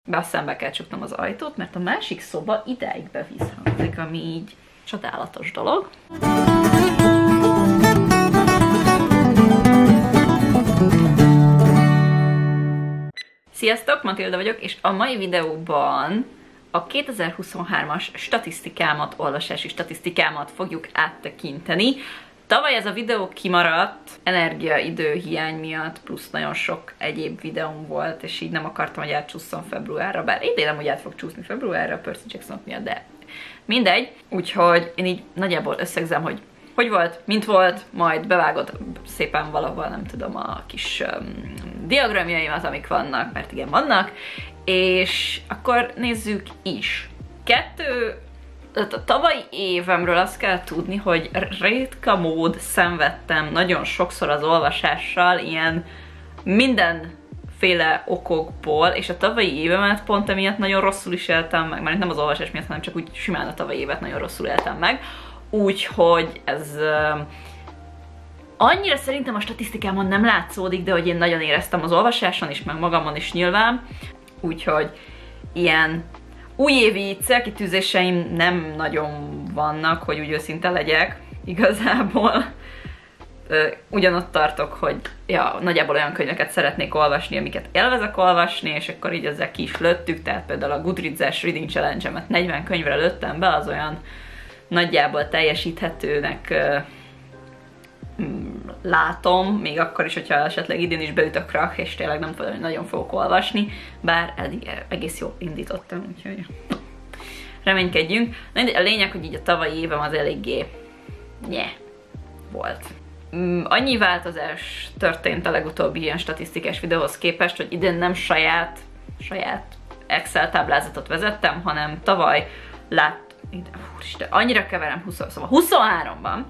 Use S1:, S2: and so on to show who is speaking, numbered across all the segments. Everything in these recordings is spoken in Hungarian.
S1: Szembe kell csuknom az ajtót, mert a másik szoba idáig bevízhangzik, ami így csodálatos dolog. Sziasztok, Matilda vagyok, és a mai videóban a 2023-as statisztikámat, olvasási statisztikámat fogjuk áttekinteni. Tavaly ez a videó kimaradt energiaidő hiány miatt, plusz nagyon sok egyéb videóm volt, és így nem akartam, hogy átcsúszom februárra, bár idén nem úgy át fog csúszni februárra, a Percy Jackson miatt, de mindegy. Úgyhogy én így nagyjából összegzem, hogy volt, mint volt, majd bevágod szépen valahol, nem tudom, a kis diagramjaimat, amik vannak, mert igen, vannak, és akkor nézzük is. A tavalyi évemről azt kell tudni, hogy ritka mód szenvedtem nagyon sokszor az olvasással, ilyen mindenféle okokból, és a tavalyi évemet pont emiatt nagyon rosszul is éltem meg, mert nem az olvasás miatt, hanem csak úgy simán a tavalyi évet nagyon rosszul éltem meg, úgyhogy ez annyira szerintem a statisztikámon nem látszódik, de hogy én nagyon éreztem az olvasáson is, meg magamon is nyilván, úgyhogy ilyen újévi célkitűzéseim nem nagyon vannak, hogy úgy őszinte legyek igazából. Ugyanott tartok, hogy nagyjából olyan könyveket szeretnék olvasni, amiket élvezek olvasni, és akkor így ezzel ki is lőttük, tehát például a Goodreads-es Reading Challenge-emet 40 könyvre lőttem be, az olyan nagyjából teljesíthetőnek látom, még akkor is, hogyha esetleg idén is beüt a krach, és tényleg nem nagyon fogok olvasni, bár eddig egész jól indítottam, úgyhogy reménykedjünk. A lényeg, hogy így a tavalyi évem az eléggé volt. Annyi változás történt a legutóbbi ilyen statisztikás videóhoz képest, hogy idén nem saját Excel táblázatot vezettem, hanem tavaly annyira keverem, szóval 23-ban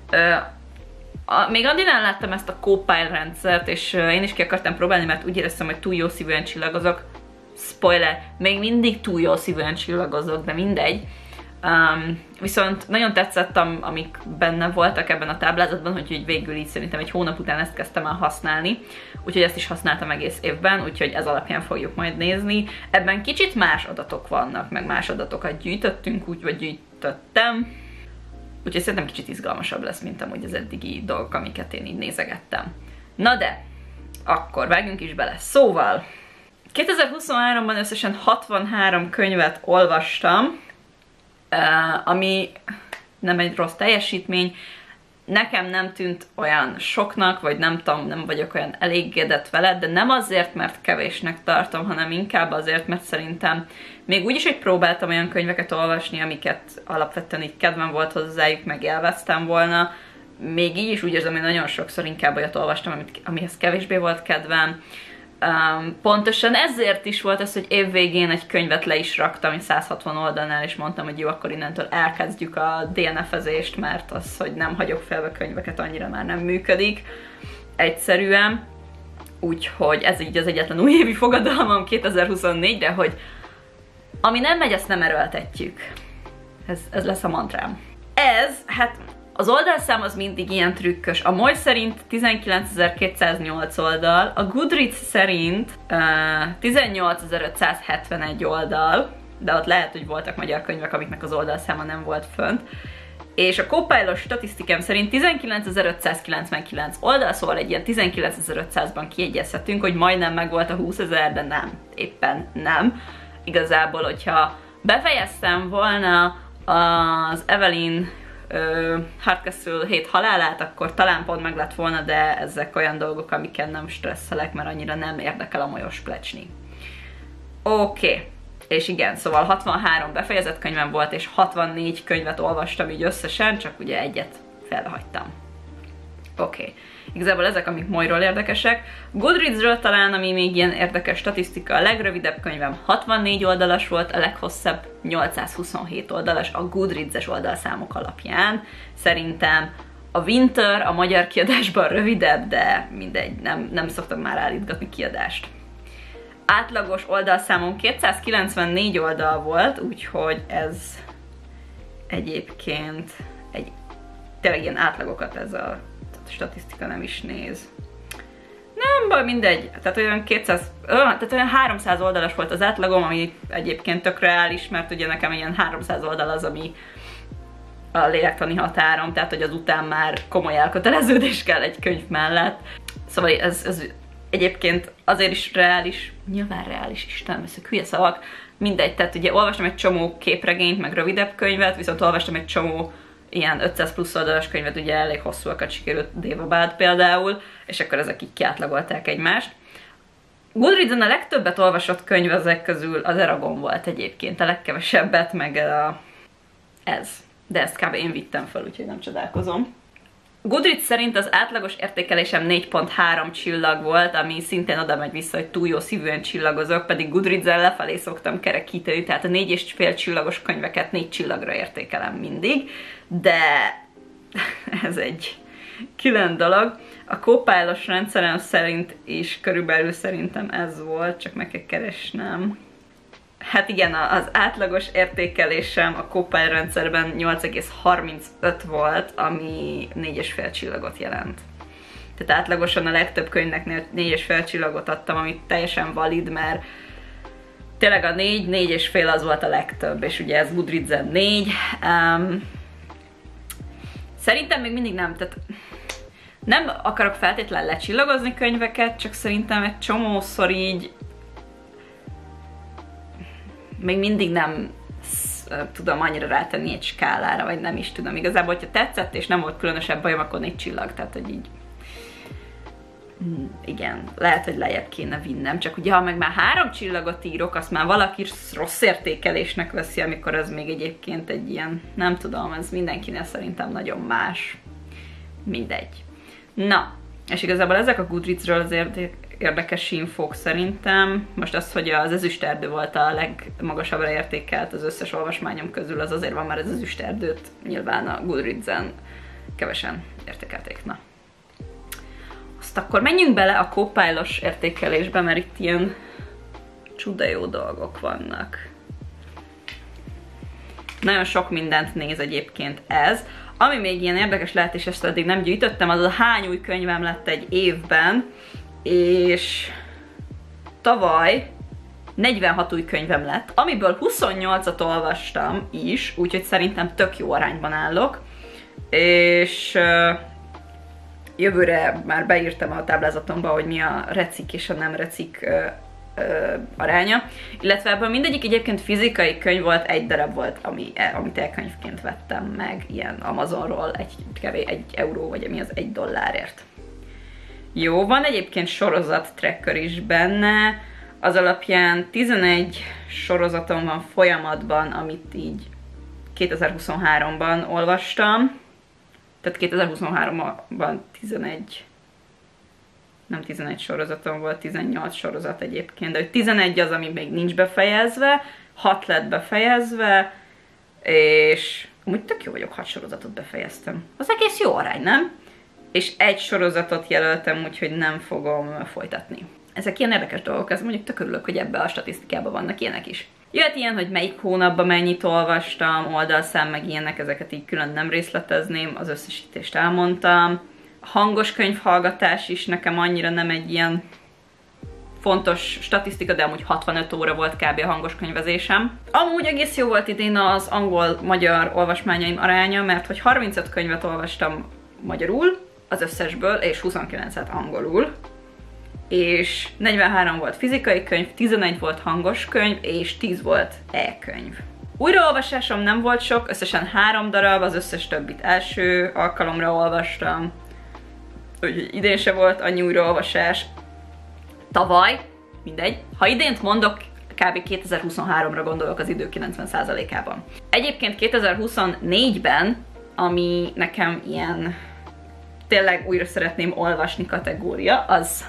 S1: még Andinál láttam ezt a Copile rendszert, és én is ki akartam próbálni, mert úgy éreztem, hogy túl jó szívűen csillagozok. Spoiler, még mindig túl jó szívűen csillagozok, de mindegy. Viszont nagyon tetszett, amik benne voltak ebben a táblázatban, hogy végül így szerintem egy hónap után ezt kezdtem el használni. Úgyhogy ezt is használtam egész évben, úgyhogy ez alapján fogjuk majd nézni. Ebben kicsit más adatok vannak, meg más adatokat gyűjtöttünk, vagy gyűjtöttem. Úgyhogy szerintem kicsit izgalmasabb lesz, mint amúgy az eddigi dolgok, amiket én így nézegettem. Na de, akkor vágjunk is bele. Szóval, 2023-ban összesen 63 könyvet olvastam, ami nem egy rossz teljesítmény. Nekem nem tűnt olyan soknak, vagy nem tudom, nem vagyok olyan elégedett vele, de nem azért, mert kevésnek tartom, hanem inkább azért, mert szerintem még úgyis, hogy próbáltam olyan könyveket olvasni, amiket alapvetően így kedvem volt hozzájuk, meg élveztem volna, még így is úgy érzem, hogy nagyon sokszor inkább olyat olvastam, amihez kevésbé volt kedvem. Pontosan ezért is volt ez, hogy évvégén egy könyvet le is raktam, 160 oldalnál, és mondtam, hogy jó, akkor innentől elkezdjük a DNF-ezést, mert az, hogy nem hagyok félbe könyveket, annyira már nem működik egyszerűen. Úgyhogy ez így az egyetlen újévi fogadalmam 2024-re, hogy ami nem megy, azt nem erőltetjük. Ez lesz a mantrám. Hát az oldalszám az mindig ilyen trükkös. A Moy szerint 19.208 oldal, a Goodreads szerint 18.571 oldal, de ott lehet, hogy voltak magyar könyvek, amiknek az oldalszáma nem volt fönt. És a Copile-os statisztikám szerint 19.599 oldal, szóval egy ilyen 19.500-ban kiegyezhetünk, hogy majdnem megvolt a 20.000, de nem, éppen nem. Igazából, hogyha befejeztem volna az Evelyn Hardcastle 7 halálát, akkor talán pont meg lett volna, de ezek olyan dolgok, amiken nem stresszelek, mert annyira nem érdekel a molyos plecsni. Oké. És igen, szóval 63 befejezett könyvem volt, és 64 könyvet olvastam így összesen, csak ugye egyet felhagytam. Oké. Igazából ezek, amik Moyról érdekesek. Goodreadsről talán, ami még ilyen érdekes statisztika, a legrövidebb könyvem 64 oldalas volt, a leghosszabb 827 oldalas a Goodreads-es oldalszámok alapján. Szerintem a Winter a magyar kiadásban rövidebb, de mindegy, nem szoktam már állítgatni kiadást. Átlagos oldalszámom 294 oldal volt, úgyhogy ez egyébként tényleg ilyen átlagokat ez a statisztika nem is néz. Nagyjából mindegy, tehát olyan 200, tehát olyan 300 oldalas volt az átlagom, ami egyébként tök reális, mert ugye nekem ilyen 300 oldal az, ami a lélektani határom, tehát hogy azután már komoly elköteleződés kell egy könyv mellett. Szóval ez egyébként azért is reális, nyilván reális, Istenem, ezek hülye szavak, mindegy, tehát ugye olvastam egy csomó képregényt, meg rövidebb könyvet, viszont olvastam egy csomó ilyen 500 plusz oldalas könyvet, ugye elég hosszúakat sikerült, Dévabád például, és akkor ezek így kiátlagolták egymást. Goodreadsen a legtöbbet olvasott könyv ezek közül az Eragon volt egyébként, a legkevesebbet, meg ez. De ezt kb. Én vittem fel, úgyhogy nem csodálkozom. Goodreads szerint az átlagos értékelésem 4.3 csillag volt, ami szintén oda megy vissza, hogy túl jó szívűen csillagozok, pedig Goodreadsen lefelé szoktam kerekíteni, tehát a 4,5 csillagos könyveket 4 csillagra értékelem mindig, de ez egy külön dolog. A Copilot rendszerem szerint is körülbelül szerintem ez volt, csak meg kell keresnem. Hát igen, az átlagos értékelésem a Copilot rendszerben 8,35 volt, ami 4,5 csillagot jelent. Tehát átlagosan a legtöbb könyvnek 4,5 csillagot adtam, ami teljesen valid, mert tényleg a 4,5 az volt a legtöbb, és ugye ez Goodreadsen 4. Szerintem még mindig nem, tehát nem akarok feltétlenül lecsillagozni könyveket, csak szerintem egy csomószor így még mindig nem tudom annyira rátenni egy skálára, vagy nem is tudom. Igazából, hogyha tetszett, és nem volt különösebb bajom, akkor 4 csillag, tehát hogy így igen, lehet, hogy lejjebb kéne vinnem, csak ugye ha meg már 3 csillagot írok, azt már valaki rossz értékelésnek veszi, amikor az még egyébként egy ilyen, nem tudom, ez mindenkinél szerintem nagyon más. Mindegy. Na, és igazából ezek a Goodreadsről azért érdekes infók szerintem. Most az, hogy az ezüsterdő volt a legmagasabbra értékelt az összes olvasmányom közül, az azért van, mert az ezüsterdőt nyilván a Goodreadsen kevesen értékelték. Na. Azt akkor menjünk bele a Copilot-os értékelésbe, mert itt ilyen csuda jó dolgok vannak. Nagyon sok mindent néz egyébként ez. Ami még ilyen érdekes lehet, és ezt eddig nem gyűjtöttem, az a hány új könyvem lett egy évben, és tavaly 46 új könyvem lett, amiből 28-at olvastam is, úgyhogy szerintem tök jó arányban állok, és jövőre már beírtam a táblázatomba, hogy mi a recik és a nem recik aránya, illetve ebből mindegyik egyébként fizikai könyv volt, egy darab volt, amit elkönyvként vettem meg, ilyen Amazonról, egy euró, vagy ami az $1. Jó, van egyébként sorozat tracker is benne, az alapján 11 sorozatom van folyamatban, amit így 2023-ban olvastam, tehát 2023-ban 11 sorozatom volt, 18 sorozat egyébként, de hogy 11 az, ami még nincs befejezve, 6 lett befejezve, és amúgy tök jó vagyok, 6 sorozatot befejeztem. Az egész jó arány, nem? És egy sorozatot jelöltem, úgyhogy nem fogom folytatni. Ezek ilyen érdekes dolgok, ez mondjuk tök örülök, hogy ebbe a statisztikában vannak ilyenek is. Jöhet ilyen, hogy melyik hónapban mennyit olvastam, oldalszám meg ilyenek, ezeket így külön nem részletezném, az összesítést elmondtam. A hangos könyvhallgatás is nekem annyira nem egy ilyen fontos statisztika, de amúgy 65 óra volt kb. A hangos könyvezésem. Amúgy egész jó volt idén az angol-magyar olvasmányaim aránya, mert hogy 35 könyvet olvastam magyarul, az összesből, és 29-et angolul. És 43 volt fizikai könyv, 11 volt hangos könyv, és 10 volt e-könyv. Újraolvasásom nem volt sok, összesen 3 darab, az összes többit első alkalomra olvastam. Úgyhogy idén se volt annyi újraolvasás. Tavaly, mindegy, ha idént mondok, kb. 2023-ra gondolok az idő 90%-ában. Egyébként 2024-ben, ami nekem ilyen tényleg újra szeretném olvasni kategória, az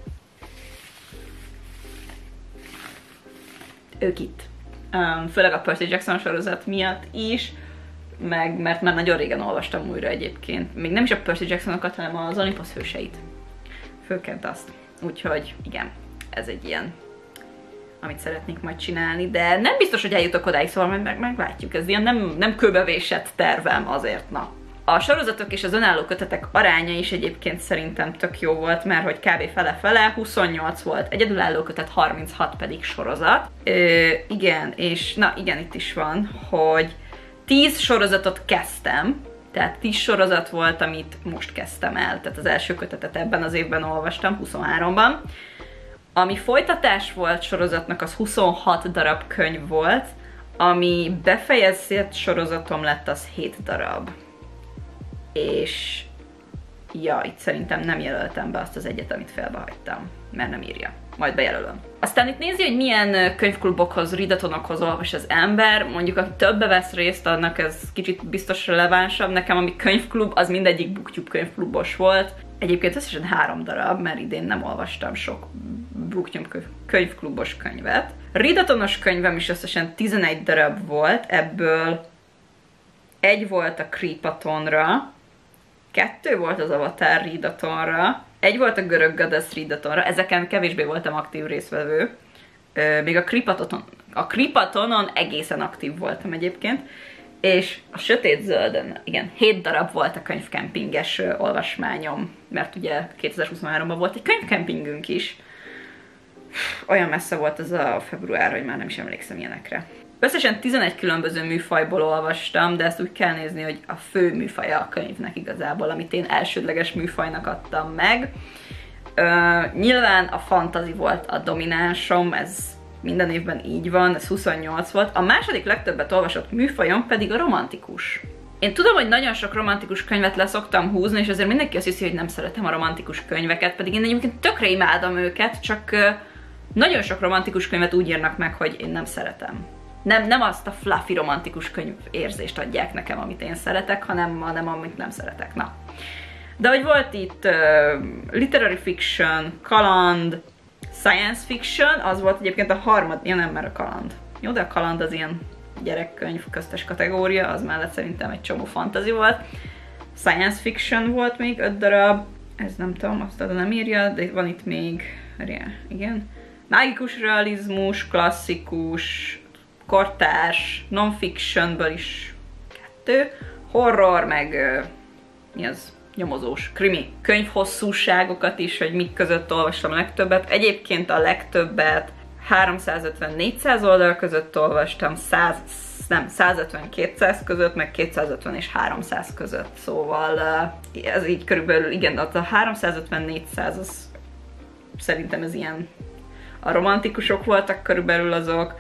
S1: ők itt. Főleg a Percy Jackson sorozat miatt is, mert már nagyon régen olvastam újra egyébként. Még nem is a Percy Jacksonokat, hanem az Olympus hőseit. Főként azt. Úgyhogy igen, ez egy ilyen, amit szeretnék majd csinálni, de nem biztos, hogy eljutok odáig, szóval meglátjuk. Ez ilyen nem kőbevésett tervem azért, na. A sorozatok és az önálló kötetek aránya is egyébként szerintem tök jó volt, mert hogy kb. Fele-fele, 28 volt egyedülálló kötet, 36 pedig sorozat. Igen, és na igen, itt is van, hogy 10 sorozatot kezdtem, tehát 10 sorozat volt, amit most kezdtem el, tehát az első kötetet ebben az évben olvastam, 23-ban. Ami folytatás volt sorozatnak, az 26 darab könyv volt, ami befejezett sorozatom lett, az 7 darab. És ja, itt szerintem nem jelöltem be azt az egyet, amit félbehagytam, mert nem írja. Majd bejelölöm. Aztán itt nézi, hogy milyen könyvklubokhoz, readathonokhoz olvas az ember. Mondjuk, aki többbe vesz részt, annak ez kicsit biztos relevánsabb. Nekem, ami könyvklub, az mindegyik BookTube könyvklubos volt. Egyébként összesen 3 darab, mert idén nem olvastam sok BookTube könyvklubos könyvet. Readathonos könyvem is összesen 11 darab volt, ebből egy volt a Creepathonra, 2 volt az Avatar Readathonra, 1 volt a Görög Goddess Readathonra, ezeken kevésbé voltam aktív résztvevő, még a Creepathonon egészen aktív voltam egyébként, és a Sötét Zölden, igen, 7 darab volt a könyvkempinges olvasmányom, mert ugye 2023-ban volt egy könyvkempingünk is. Olyan messze volt ez a február, hogy már nem is emlékszem ilyenekre. Összesen 11 különböző műfajból olvastam, de ezt úgy kell nézni, hogy a fő műfaja a könyvnek igazából, amit én elsődleges műfajnak adtam meg. Nyilván a fantasy volt a dominánsom, ez minden évben így van, ez 28 volt. A második legtöbbet olvasott műfajom pedig a romantikus. Én tudom, hogy nagyon sok romantikus könyvet leszoktam húzni, és azért mindenki azt hiszi, hogy nem szeretem a romantikus könyveket, pedig én egyébként tökre imádom őket, csak nagyon sok romantikus könyvet úgy írnak meg, hogy én nem szeretem. Nem azt a fluffy romantikus könyv érzést adják nekem, amit én szeretek, hanem amit nem szeretek. Na. De hogy volt itt literary fiction, kaland, science fiction, az volt egyébként a harmadik, ja nem, mert a kaland. Jó, de a kaland az ilyen gyerekkönyv köztes kategória, az mellett szerintem egy csomó fantasy volt. Science fiction volt még 5 darab, ez nem tudom, azt nem írja, de van itt még, igen. Mágikus realizmus, klasszikus, kortárs, non-fictionből is 2, horror, meg mi az? Nyomozós, krimi. Könyvhosszúságokat is, hogy mik között olvastam a legtöbbet. Egyébként a legtöbbet 350-400 oldal között olvastam, 150-200 között, meg 250 és 300 között. Szóval ez így körülbelül, igen, a 350-400 az szerintem ez ilyen, a romantikusok voltak körülbelül azok,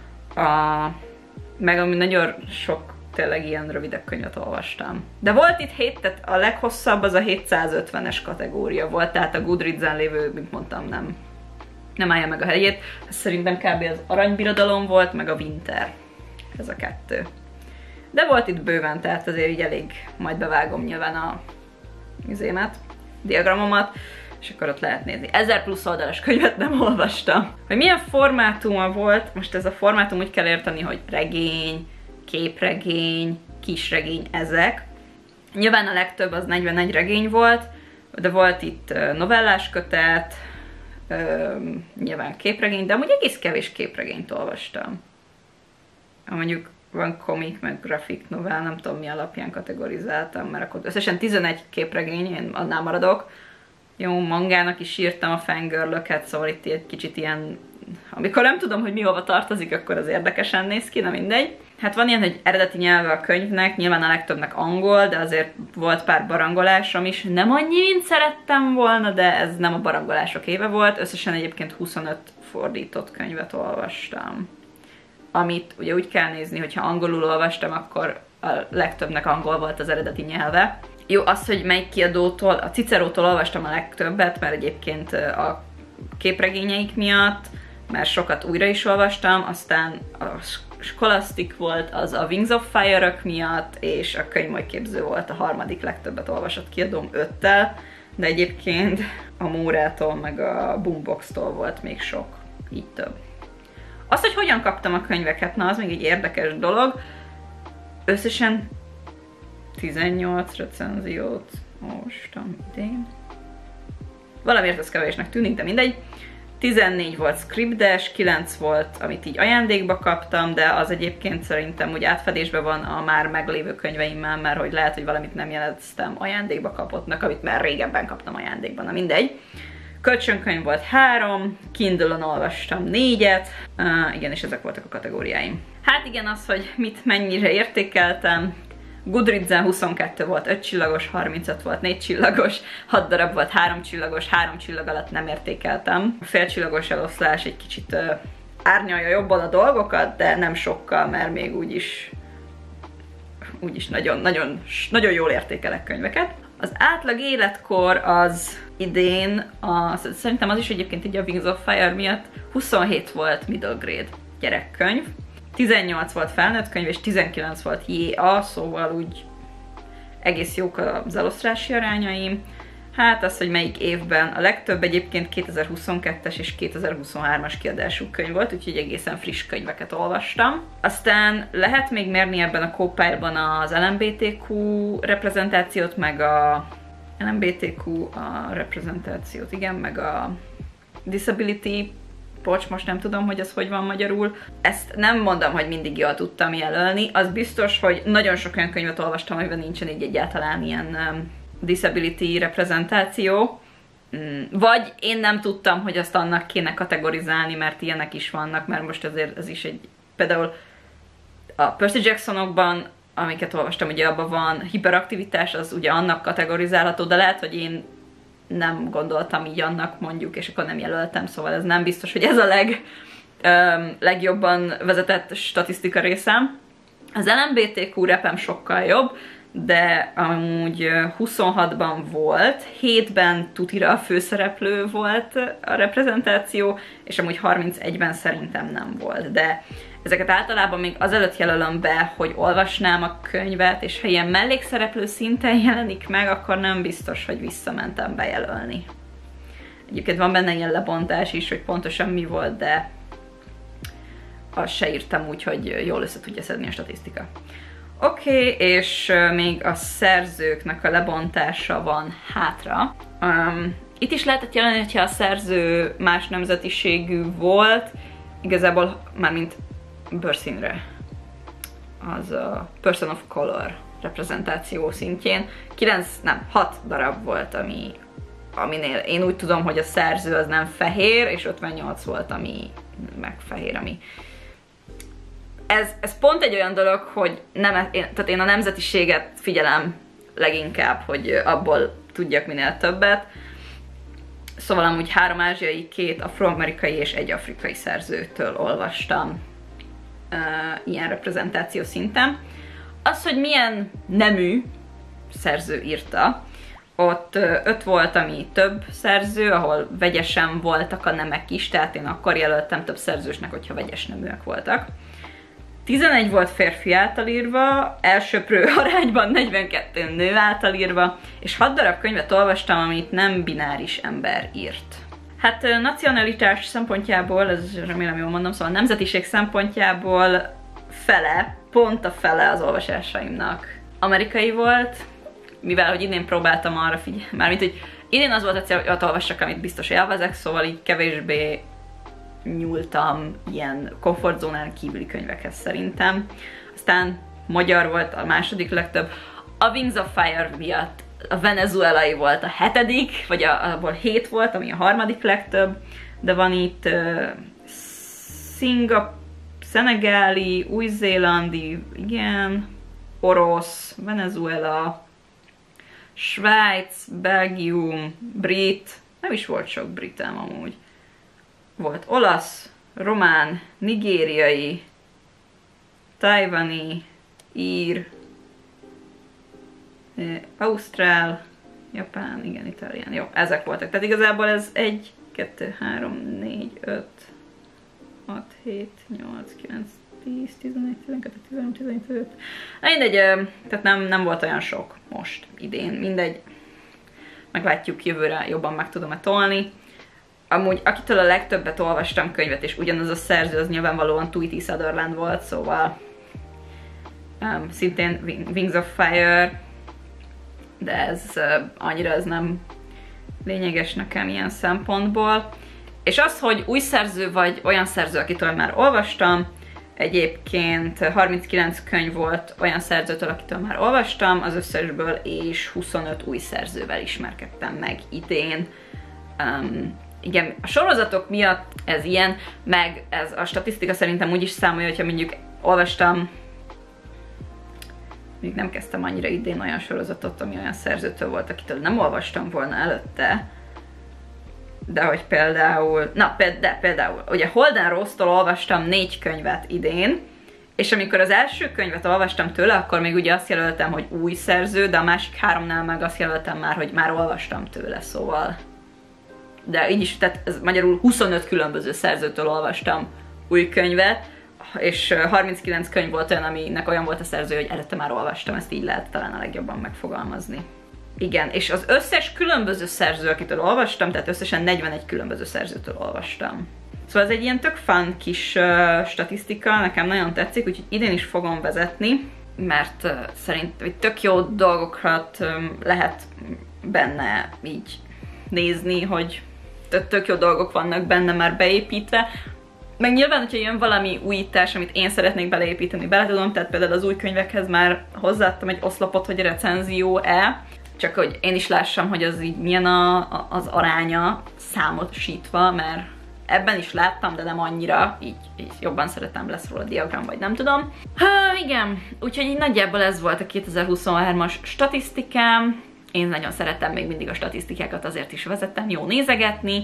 S1: meg ami nagyon sok tényleg ilyen rövidebb könyvet olvastam. De volt itt 7, tehát a leghosszabb az a 750-es kategória volt, tehát a Goodreads-en lévő, mint mondtam, nem állja meg a helyét. Ez szerintem kb. Az Aranybirodalom volt, meg a Winter. Ez a 2. De volt itt bőven, tehát azért így elég, majd bevágom nyilván a diagramomat, és akkor ott lehet nézni. 1000 plusz oldalas könyvet nem olvastam. Hogy milyen formátuma volt, most ez a formátum úgy kell érteni, hogy regény, képregény, kisregény, ezek. Nyilván a legtöbb az 41 regény volt, de volt itt novellás kötet, nyilván képregény, de amúgy egész kevés képregényt olvastam. Mondjuk van komik, meg grafik novell, nem tudom mi alapján kategorizáltam, mert akkor összesen 11 képregény, én annál maradok. Jó, mangának is írtam a fangirl-öket, szóval itt egy kicsit ilyen, amikor nem tudom, hogy mi hova tartozik, akkor az érdekesen néz ki, na mindegy. Hát van ilyen, hogy eredeti nyelve a könyvnek, nyilván a legtöbbnek angol, de azért volt pár barangolásom is. Nem annyi, mint szerettem volna, de ez nem a barangolások éve volt. Összesen egyébként 25 fordított könyvet olvastam. Amit ugye úgy kell nézni, hogyha angolul olvastam, akkor a legtöbbnek angol volt az eredeti nyelve. Jó, az, hogy melyik kiadótól, a Cicerótól olvastam a legtöbbet, mert egyébként a képregényeik miatt, mert sokat újra is olvastam, aztán a Scholastic volt az a Wings of Fire-ök miatt, és a Könyvmolyképző volt a harmadik legtöbbet olvasott kiadóm 5-tel, de egyébként a Mórától meg a Boombox-tól volt még sok, így több. Azt, hogy hogyan kaptam a könyveket, na az még egy érdekes dolog. Összesen 18 recenziót olvastam idén. Valamiért ez kevésnek tűnik, de mindegy. 14 volt scriptes, 9 volt, amit így ajándékba kaptam, de az egyébként szerintem úgy átfedésben van a már meglévő könyveimmel, mert hogy lehet, hogy valamit nem jeleztem ajándékba kapottnak, amit már régebben kaptam ajándékban, na mindegy. Kölcsönkönyv volt 3, Kindle-on olvastam 4-et, igen, és ezek voltak a kategóriáim. Hát igen, az, hogy mit mennyire értékeltem. Goodreads-en 22 volt 5 csillagos, 35 volt 4 csillagos, 6 darab volt 3 csillagos, 3 csillag alatt nem értékeltem. A fél csillagos eloszlás egy kicsit árnyalja jobban a dolgokat, de nem sokkal, mert még úgyis nagyon jól értékelek könyveket. Az átlag életkor az idén, szerintem az is egyébként így a Wings of Fire miatt 27 volt middle grade gyerekkönyv, 18 volt felnőtt könyv, és 19 volt JA, szóval úgy egész jók az elosztási arányaim. Hát az, hogy melyik évben a legtöbb, egyébként 2022-es és 2023-as kiadású könyv volt, úgyhogy egészen friss könyveket olvastam. Aztán lehet még mérni ebben a Copile-ban az LMBTQ reprezentációt, meg a reprezentációt, igen, meg a disability, most nem tudom, hogy ez hogy van magyarul. Ezt nem mondom, hogy mindig jól tudtam jelölni. Az biztos, hogy nagyon sok olyan könyvet olvastam, amiben nincsen így egyáltalán ilyen disability reprezentáció. Vagy én nem tudtam, hogy azt annak kéne kategorizálni, mert ilyenek is vannak, mert most azért ez is egy... Például a Percy Jacksonokban, amiket olvastam, ugye abban van hiperaktivitás, az ugye annak kategorizálható, de lehet, hogy én nem gondoltam így annak mondjuk, és akkor nem jelöltem, szóval ez nem biztos, hogy ez a legjobban vezetett statisztika részem. Az LMBTQ repem sokkal jobb, de amúgy 26-ban volt, 7-ben tutira a főszereplő volt a reprezentáció, és amúgy 31-ben szerintem nem volt, de ezeket általában még azelőtt jelölöm be, hogy olvasnám a könyvet, és ha ilyen mellékszereplő szinten jelenik meg, akkor nem biztos, hogy visszamentem bejelölni. Egyébként van benne ilyen lebontás is, hogy pontosan mi volt, de azt se írtam úgy, hogy jól össze tudja szedni a statisztika. Oké, és még a szerzőknek a lebontása van hátra. Itt is lehetett jelölni, hogyha a szerző más nemzetiségű volt, igazából mármint bőrszínre, az a Person of Color reprezentáció szintjén 6 darab volt, aminél én úgy tudom, hogy a szerző az nem fehér, és 58 volt, ami meg fehér, ami... Ez pont egy olyan dolog, hogy tehát én a nemzetiséget figyelem leginkább, hogy abból tudjak minél többet. Szóval amúgy 3 ázsiai, 2 afroamerikai és 1 afrikai szerzőtől olvastam ilyen reprezentáció szinten. Az, hogy milyen nemű szerző írta, ott 5 volt, ami több szerző, ahol vegyesen voltak a nemek is, tehát én akkor jelöltem több szerzősnek, hogyha vegyes neműek voltak. 11 volt férfi által írva, elsöprő arányban 42 nő által írva, és 6 darab könyvet olvastam, amit nem bináris ember írt. Hát nacionalitás szempontjából, ez remélem jól mondom, szóval nemzetiség szempontjából pont a fele az olvasásaimnak amerikai volt, mivel hogy idén próbáltam arra figyelni, mármint hogy idén az volt a cél, hogy ott olvassak, amit biztos élvezek, szóval így kevésbé nyúltam ilyen komfortzónán kívüli könyvekhez szerintem. Aztán magyar volt a második legtöbb. A Wings of Fire miatt a venezuelai volt a 7., vagy abból 7 volt, ami a 3. legtöbb, de van itt szenegáli, új-zélandi, igen, orosz, Venezuela, Svájc, Belgium, brit, nem is volt sok britem amúgy. Volt olasz, román, nigériai, tajvani, ír, ausztrál, japán, igen, itálián. Jó, ezek voltak. Tehát igazából ez 1, 2, 3, 4, 5, 6, 7, 8, 9, 10, 11, 12, 13, 14, 15. Mindegy, tehát nem volt olyan sok most, idén, mindegy. Meglátjuk, jövőre jobban meg tudom-e tolni. Amúgy, akitől a legtöbbet olvastam könyvet, és ugyanaz a szerző, az nyilvánvalóan Tweety Sutherland volt, szóval szintén Wings of Fire, de ez annyira ez nem lényeges nekem ilyen szempontból. És az, hogy új szerző vagy olyan szerző, akitől már olvastam, egyébként 39 könyv volt olyan szerzőtől, akitől már olvastam az összesből, és 25 új szerzővel ismerkedtem meg idén. Igen, a sorozatok miatt ez ilyen, meg ez a statisztika szerintem úgy is számolja, hogyha mondjuk olvastam, még nem kezdtem annyira idén olyan sorozatot, ami olyan szerzőtől volt, akitől nem olvastam volna előtte, de hogy például, például, ugye Holden Rose-tól olvastam 4 könyvet idén, és amikor az első könyvet olvastam tőle, akkor még ugye azt jelöltem, hogy új szerző, de a másik 3-nál meg azt jelöltem már, hogy már olvastam tőle, szóval. De így is, tehát ez magyarul 25 különböző szerzőtől olvastam új könyvet, és 39 könyv volt olyan, aminek olyan volt a szerző, hogy előtte már olvastam, ezt így lehet talán a legjobban megfogalmazni. Igen, és az összes különböző szerző, akitől olvastam, tehát összesen 41 különböző szerzőtől olvastam. Szóval ez egy ilyen tök fun kis statisztika, nekem nagyon tetszik, úgyhogy idén is fogom vezetni, mert szerintem tök jó dolgokat lehet benne így nézni, hogy tök jó dolgok vannak benne már beépítve. Meg nyilván, hogyha jön valami újítás, amit én szeretnék beleépíteni, bele tudom, tehát például az új könyvekhez már hozzáadtam egy oszlopot, hogy recenzió-e, csak hogy én is lássam, hogy az így milyen az aránya számosítva, mert ebben is láttam, de nem annyira, így jobban szeretem, lesz róla diagram, vagy nem tudom. Igen, úgyhogy így nagyjából ez volt a 2023-as statisztikám. Én nagyon szeretem még mindig a statisztikákat, azért is vezettem, jó nézegetni.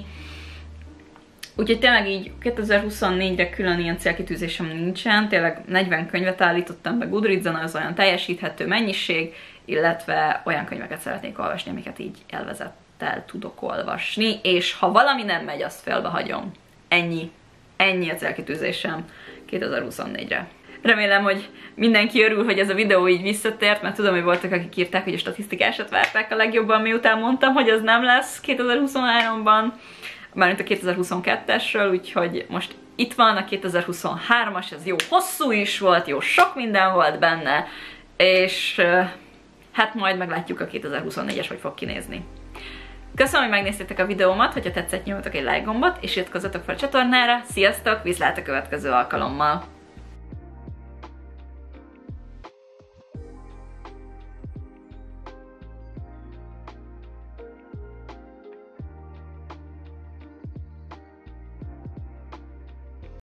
S1: Úgyhogy tényleg így 2024-re külön ilyen célkitűzésem nincsen, tényleg 40 könyvet állítottam be Goodreads-on, az olyan teljesíthető mennyiség, illetve olyan könyveket szeretnék olvasni, amiket így élvezettel tudok olvasni, és ha valami nem megy, azt félbehagyom. Ennyi a célkitűzésem 2024-re. Remélem, hogy mindenki örül, hogy ez a videó így visszatért, mert tudom, hogy voltak, akik írták, hogy a statisztikásat várták a legjobban, miután mondtam, hogy ez nem lesz 2023-ban, mármint a 2022-esről, úgyhogy most itt van a 2023-as, ez jó hosszú is volt, jó sok minden volt benne, és hát majd meglátjuk a 2024-es, hogy fog kinézni. Köszönöm, hogy megnéztétek a videómat, hogyha tetszett, nyomjatok egy like gombot, és iratkozzatok fel a csatornára. Sziasztok, viszlát a következő alkalommal!